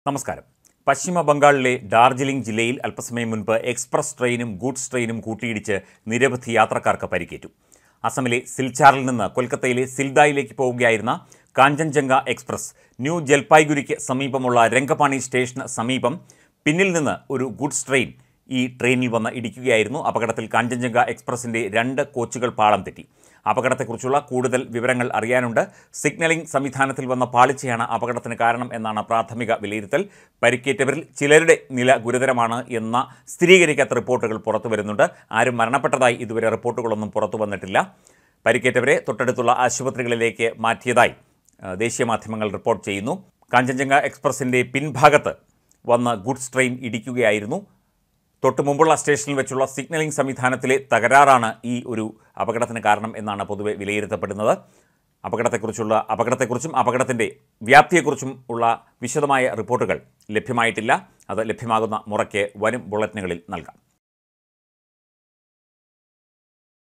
നമസ്കാരം. പശ്ചിമ ബംഗാളിലെ ഡാർജിലിംഗ് ജില്ലയിൽ അല്പസമയം മുൻപ് എക്സ്പ്രസ് ട്രെയിനും ഗൂഡ്സ് ട്രെയിനും കൂട്ടിയിടിച്ച് നിരവധി യാത്രക്കാർക്ക് പരിക്കേറ്റു. അസമിലെ സിൽച്ചാറിൽ നിന്ന് കൊൽക്കത്തയിലെ സിൽദായിലേക്ക് പോവുകയായിരുന്ന കാഞ്ചൻജംഗ എക്സ്പ്രസ് ന്യൂ ജൽപായ്ഗുരിക്ക് സമീപമുള്ള രംഗപാണി സ്റ്റേഷന് സമീപം പിന്നിൽ നിന്ന് ഒരു ഗുഡ്സ് ട്രെയിൻ ഈ ട്രെയിനിൽ വന്ന് ഇടിക്കുകയായിരുന്നു. അപകടത്തിൽ കാഞ്ചൻജംഗ എക്സ്പ്രസിൻ്റെ 2 കോച്ചുകൾ പാളം തെറ്റി. അപകടത്തെക്കുറിച്ചുള്ള കൂടുതൽ വിവരങ്ങൾ അറിയാനുണ്ട്. സിഗ്നലിംഗ് സംവിധാനത്തിൽ വന്ന പാളിച്ചയാണ് അപകടത്തിന് കാരണം എന്നാണ് പ്രാഥമിക വിലയിരുത്തൽ. പരിക്കേറ്റവരിൽ ചിലരുടെ നില ഗുരുതരമാണ് എന്ന സ്ഥിരീകരിക്കാത്ത റിപ്പോർട്ടുകൾ പുറത്തു വരുന്നുണ്ട്. ആരും മരണപ്പെട്ടതായി ഇതുവരെ റിപ്പോർട്ടുകളൊന്നും പുറത്തു വന്നിട്ടില്ല. പരിക്കേറ്റവരെ തൊട്ടടുത്തുള്ള ആശുപത്രികളിലേക്ക് മാറ്റിയതായി ദേശീയ മാധ്യമങ്ങൾ റിപ്പോർട്ട് ചെയ്യുന്നു. കാഞ്ചൻജംഗ എക്സ്പ്രസിൻ്റെ പിൻഭാഗത്ത് വന്ന് ഗുഡ്സ് ട്രെയിൻ ഇടിക്കുകയായിരുന്നു. തൊട്ട് മുമ്പുള്ള സ്റ്റേഷനിൽ വെച്ചുള്ള സിഗ്നലിംഗ് സംവിധാനത്തിലെ തകരാറാണ് ഈ ഒരു അപകടത്തിന് കാരണം എന്നാണ് പൊതുവെ വിലയിരുത്തപ്പെടുന്നത്. അപകടത്തെക്കുറിച്ചും അപകടത്തിൻ്റെ വ്യാപ്തിയെക്കുറിച്ചും ഉള്ള വിശദമായ റിപ്പോർട്ടുകൾ ലഭ്യമായിട്ടില്ല. അത് ലഭ്യമാകുന്ന മുറയ്ക്ക് വരും ബുള്ളറ്റിനുകളിൽ നൽകാം.